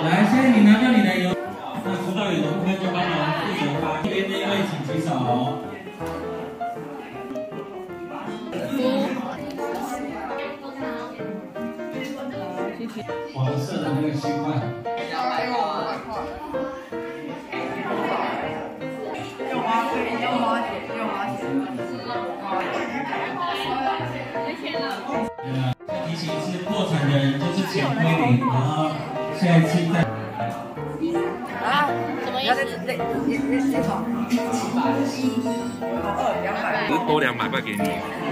来，现在你拿到你的邮，那辅导员的部分就帮忙负责发。这边那一位请举手。黄色的那个区块。提醒是破产的人就是钱归零，然后下一次再。 啊？什么意思？这种700， 只是多200块给你。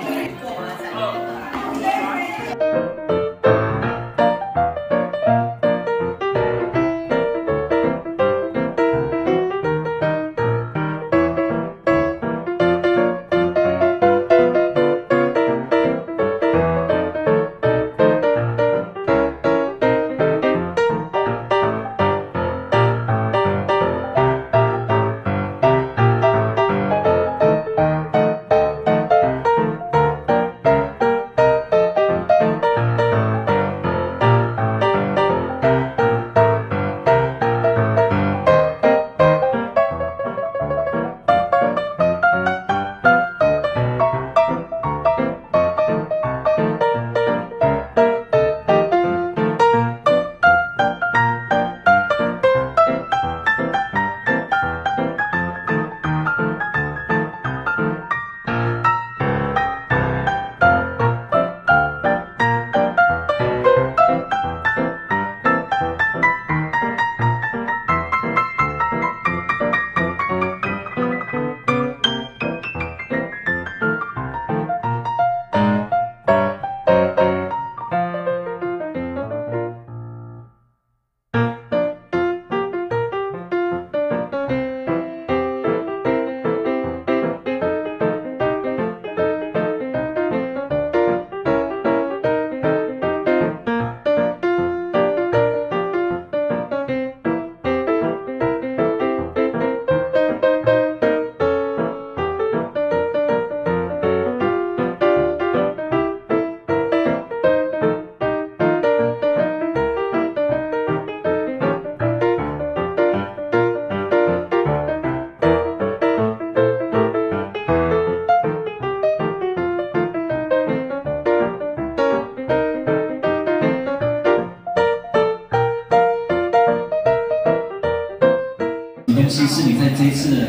东西是你在这一次的。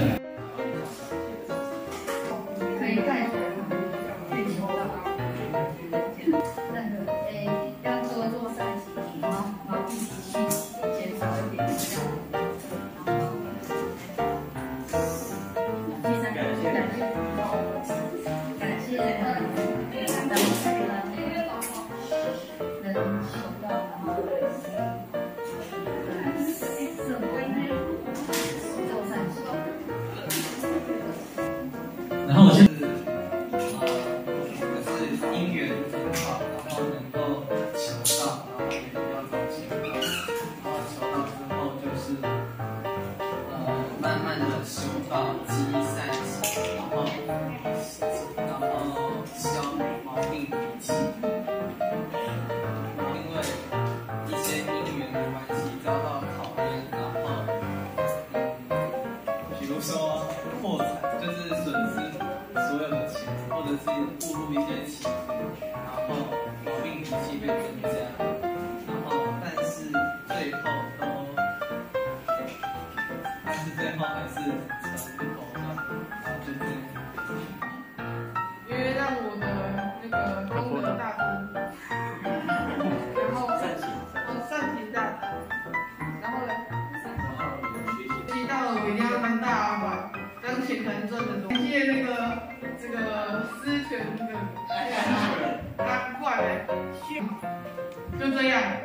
可以带着要多做3期，然后毛病持续减少一点这样。感谢然后我现在就是姻缘很好，然后能够求到，然后也比较早求到，然后求到之后就是慢慢的修到积善行，然后消毛病脾气，因为一些姻缘的关系遭到考验，然后比如说破产，就是损失所有的钱，或者是误入一些歧途，然后毛病脾气被增加，然后但是最后还是成功了，然后就这样。 因为让我的那个功德大增，然后善行大增，然后呢，学习到了我一定要当大老板，当钱才赚得多。感谢那个这个私权的，不管了，就这样。